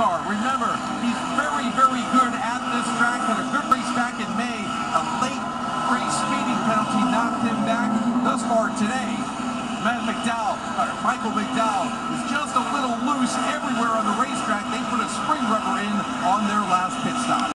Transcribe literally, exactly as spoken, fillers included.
car. Remember, he's very, very good at this track. Had a good race back in May. A late race speeding penalty knocked him back. Thus far today, Man Mcdowell, or Michael McDowell, is just a little loose everywhere on the racetrack. They put a spring rubber in on their last pit stop.